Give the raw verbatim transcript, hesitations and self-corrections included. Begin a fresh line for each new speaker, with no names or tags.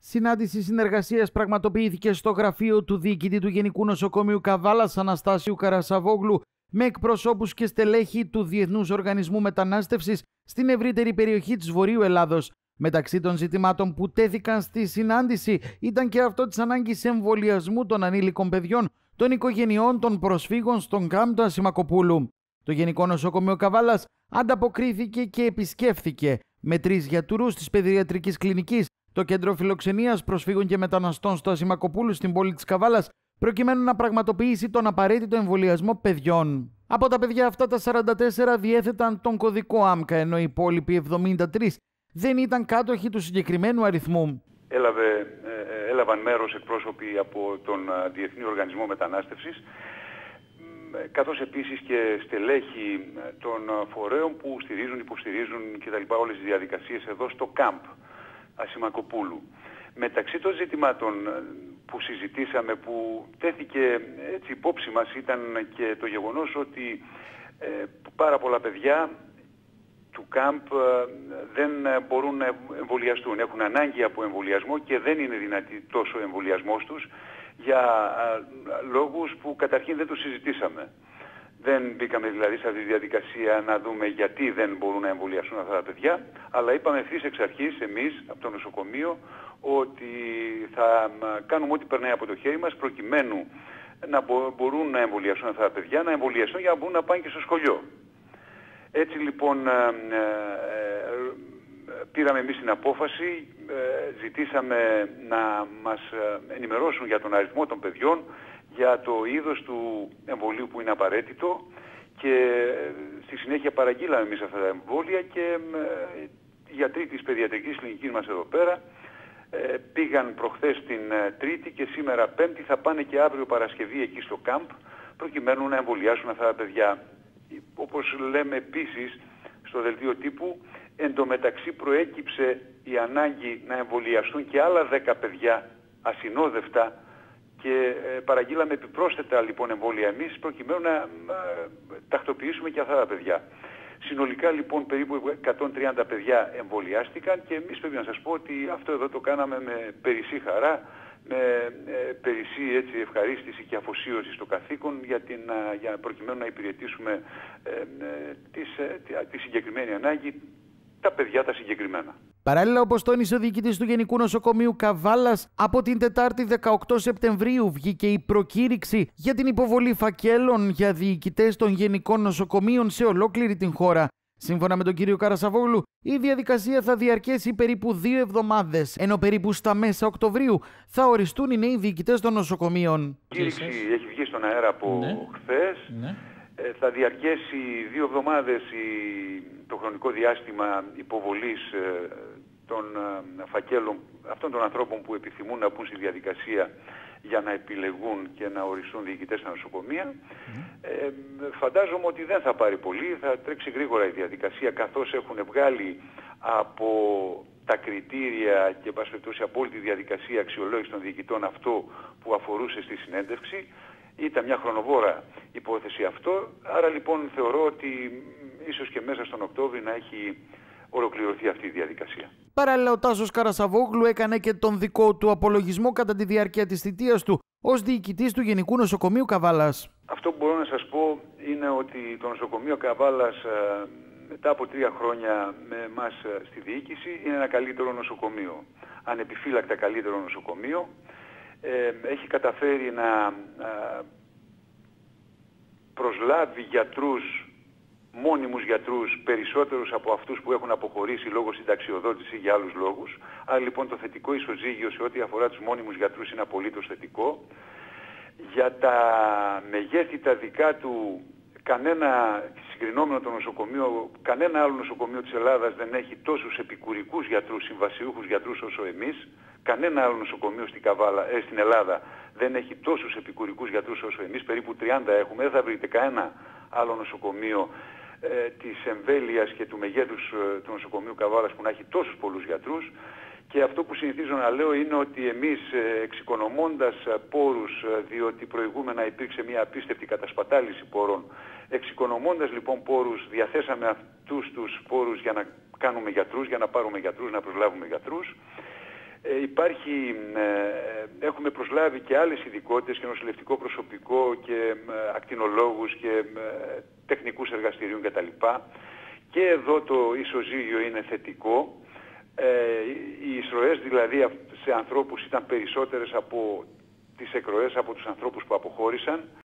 Συνάντηση συνεργασίας πραγματοποιήθηκε στο γραφείο του διοικητή του Γενικού Νοσοκομείου Καβάλας Αναστάσιου Καρασαβόγλου με εκπροσώπους και στελέχη του Διεθνούς Οργανισμού Μετανάστευσης στην ευρύτερη περιοχή της Βορείου Ελλάδος. Μεταξύ των ζητημάτων που τέθηκαν στη συνάντηση ήταν και αυτό της ανάγκης εμβολιασμού των ανήλικων παιδιών, των οικογενειών των προσφύγων στον κάμπ του Ασημακοπούλου. Το Γενικό Νοσοκομείο Καβάλας ανταποκρίθηκε και επισκέφθηκε με τρεις γιατρούς της Παιδιατρικής Κλινικής το κέντρο φιλοξενίας προσφύγων και μεταναστών στο Ασημακοπούλου στην πόλη της Καβάλας, προκειμένου να πραγματοποιήσει τον απαραίτητο εμβολιασμό παιδιών. Από τα παιδιά αυτά, τα σαράντα τέσσερα διέθεταν τον κωδικό ΆΜΚΑ, ενώ οι υπόλοιποι εβδομήντα τρεις δεν ήταν κάτοχοι του συγκεκριμένου αριθμού.
Έλαβε, ε, έλαβαν μέρος εκπρόσωποι από τον Διεθνή Οργανισμό Μετανάστευσης, καθώς επίσης και στελέχη των φορέων που στηρίζουν, υποστηρίζουν κτλ. Όλες τις διαδικασίες εδώ στο κάμπ Ασημακοπούλου. Μεταξύ των ζητημάτων που συζητήσαμε, που τέθηκε έτσι υπόψη μας, ήταν και το γεγονός ότι ε, πάρα πολλά παιδιά του κάμπ δεν μπορούν να εμβολιαστούν. Έχουν ανάγκη από εμβολιασμό και δεν είναι δυνατή τόσο ο εμβολιασμός τους για α, λόγους που καταρχήν δεν τους συζητήσαμε. Δεν μπήκαμε δηλαδή σε αυτή τη διαδικασία να δούμε γιατί δεν μπορούν να εμβολιαστούν αυτά τα παιδιά, αλλά είπαμε ευθύς εξ αρχής εμείς από το νοσοκομείο ότι θα κάνουμε ό,τι περνάει από το χέρι μας προκειμένου να μπορούν να εμβολιαστούν αυτά τα παιδιά, να εμβολιαστούν για να μπορούν να πάνε και στο σχολείο. Έτσι λοιπόν ε, ε, πήραμε εμείς την απόφαση, ε, ζητήσαμε να μας ενημερώσουν για τον αριθμό των παιδιών, για το είδος του εμβολίου που είναι απαραίτητο και στη συνέχεια παραγγείλαμε εμείς αυτά τα εμβόλια και ε, οι γιατροί της παιδιατρικής κλινικής μας εδώ πέρα ε, πήγαν προχθές την Τρίτη και σήμερα Πέμπτη θα πάνε και αύριο Παρασκευή εκεί στο κάμπ προκειμένου να εμβολιάσουν αυτά τα παιδιά. Όπως λέμε επίσης στο δελτίο τύπου, εντωμεταξύ προέκυψε η ανάγκη να εμβολιαστούν και άλλα δέκα παιδιά ασυνόδευτα και ε, παραγγείλαμε επιπρόσθετα λοιπόν εμβόλια εμείς προκειμένου να ε, τακτοποιήσουμε και αυτά τα παιδιά. Συνολικά λοιπόν περίπου εκατόν τριάντα παιδιά εμβολιάστηκαν και εμείς πρέπει να σας πω ότι αυτό εδώ το κάναμε με περισσή χαρά, με ε, περισσή έτσι, ευχαρίστηση και αφοσίωση στο καθήκον για, την, για προκειμένου να υπηρετήσουμε ε, ε, τις, ε, τη συγκεκριμένη ανάγκη, τα παιδιά τα συγκεκριμένα.
Παράλληλα, όπως τόνισε ο διοικητής του Γενικού Νοσοκομείου Καβάλας, από την Τετάρτη δεκαοκτώ Σεπτεμβρίου βγήκε η προκήρυξη για την υποβολή φακέλων για διοικητές των γενικών νοσοκομείων σε ολόκληρη την χώρα. Σύμφωνα με τον κύριο Καρασαβόγλου, η διαδικασία θα διαρκέσει περίπου δύο εβδομάδες, ενώ περίπου στα μέσα Οκτωβρίου θα οριστούν οι νέοι διοικητές των νοσοκομείων.
Η κήρυξη έχει βγει στον αέρα από ναι. χθες. Ναι. Ε, θα διαρκέσει δύο εβδομάδες η, το χρονικό διάστημα υποβολής ε, των ε, φακέλων αυτών των ανθρώπων που επιθυμούν να μπουν στη διαδικασία για να επιλεγούν και να οριστούν διοικητές στα νοσοκομεία. Mm. Ε, φαντάζομαι ότι δεν θα πάρει πολύ, θα τρέξει γρήγορα η διαδικασία καθώς έχουν βγάλει από τα κριτήρια και πάση περιπτώσει από όλη τη διαδικασία αξιολόγηση των διοικητών αυτό που αφορούσε στη συνέντευξη. Ήταν μια χρονοβόρα υπόθεση αυτό, άρα λοιπόν θεωρώ ότι ίσως και μέσα στον Οκτώβριο να έχει ολοκληρωθεί αυτή η διαδικασία.
Παράλληλα, ο Τάσος Καρασαβόγλου έκανε και τον δικό του απολογισμό κατά τη διάρκεια της θητείας του ως διοικητής του Γενικού Νοσοκομείου Καβάλας.
Αυτό που μπορώ να σας πω είναι ότι το νοσοκομείο Καβάλας μετά από τρία χρόνια με εμάς στη διοίκηση είναι ένα καλύτερο νοσοκομείο. Ανεπιφύλακτα καλύτερο νοσοκομείο. Ε, έχει καταφέρει να προσλάβει γιατρούς, μόνιμους γιατρούς, περισσότερους από αυτούς που έχουν αποχωρήσει λόγω συνταξιοδότηση για άλλους λόγους. Άρα λοιπόν το θετικό ισοζύγιο σε ό,τι αφορά τους μόνιμους γιατρούς είναι απολύτως θετικό. Για τα μεγέθη τα δικά του, κανένα συγκρινόμενο το νοσοκομείο, κανένα άλλο νοσοκομείο της Ελλάδας δεν έχει τόσους επικουρικούς γιατρούς, συμβασιούχους γιατρούς όσο εμείς. Κανένα άλλο νοσοκομείο στην, Καβάλα, ε, στην Ελλάδα δεν έχει τόσους επικουρικούς γιατρούς όσο εμείς. Περίπου τριάντα έχουμε. Δεν θα βρείτε κανένα άλλο νοσοκομείο ε, της εμβέλειας και του μεγέθους ε, του νοσοκομείου Καβάλας που να έχει τόσους πολλούς γιατρούς. Και αυτό που συνηθίζω να λέω είναι ότι εμείς ε, εξοικονομώντας ε, πόρους, ε, διότι προηγούμενα υπήρξε μια απίστευτη κατασπατάληση πόρων, εξοικονομώντας λοιπόν πόρους, διαθέσαμε αυτούς τους πόρους για να κάνουμε γιατρούς, για να πάρουμε γιατρούς, να προσλάβουμε γιατρούς. Ε, υπάρχει, ε, έχουμε προσλάβει και άλλες ειδικότητες και νοσηλευτικό προσωπικό και ε, ακτινολόγους και ε, τεχνικούς εργαστηρίων κτλ. Και εδώ το ισοζύγιο είναι θετικό. Ε, οι εισρωές δηλαδή σε ανθρώπους ήταν περισσότερες από τις εκροές από τους ανθρώπους που αποχώρησαν.